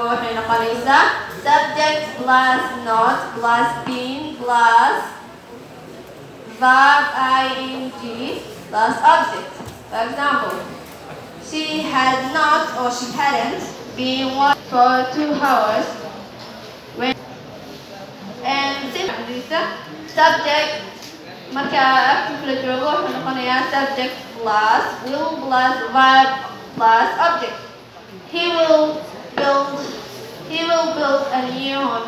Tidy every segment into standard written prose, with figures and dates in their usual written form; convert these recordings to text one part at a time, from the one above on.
waxay noqonaysaa subject plus not plus been plus verb ing plus object. For example, she had not or she hadn't been working for 2 hours when and subject marka active la joogo wuxuu noqonayaa subject plus will plus verb plus object. He will build a new home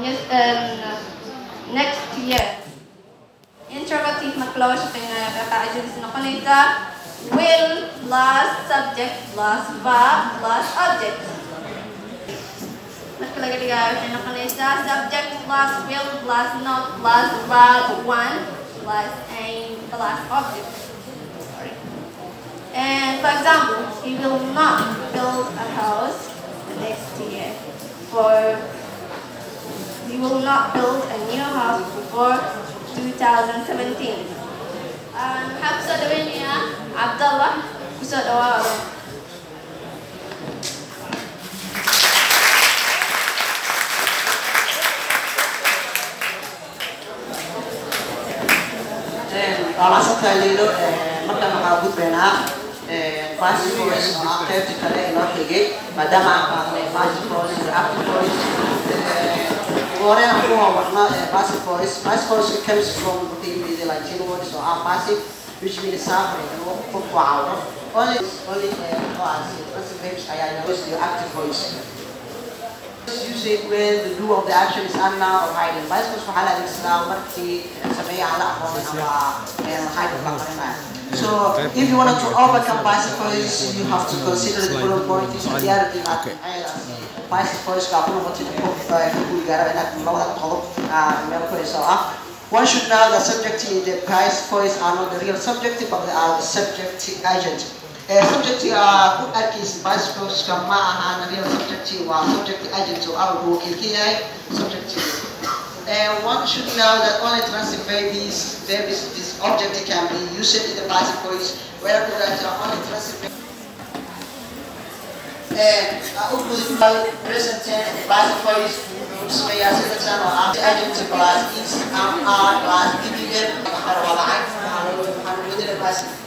next year. Interrogative marka laga shaqeynayo qaacidadiisa noqonaysaa will plus subject plus verb plus object. Marka laga dhigayo waxay noqonaysaa subject plus will plus not plus verb 1 plus aim plus object. And for example, he will not build a house next year. He will not build a new house before 2017. Maxaa kusoo dhaweynayaa Cabdallah kusoo dhawaado. Alaasata leelo marka maxaa gudbeynaa passive voice oo qaybta kale inoo xigay maadaama aan qaadanay passive voice iyo active voice. Hore aan ku warnaa passive voice. Passive voice comes from the Latin words or passive, which means suffering and what wow. Only passive verbs I use the active voice. Use it when the do of the action is unknown or hiding. Passive voice waxaa la adeegsadaa markii sameeyo aan la aqoonin ama hiding ka qarinayo. So if you want to overcome passive voice, you have to consider the following points. Passive voice ka kuna wati ku gaara inaad labada qodob meel ku hayso ah. One should know that subject and the passive voice are not the real subject, but they are the subject agent. Subject ku arkis passive voice ka ma aha real subject waa subject agent oo ah uu kiyahay subject. One should know that only transitive verbs this object can be used in the passive voice, whereas only transitive present tense and the passive voice may as a example of adjective plus is, are, plus, immediate, passive.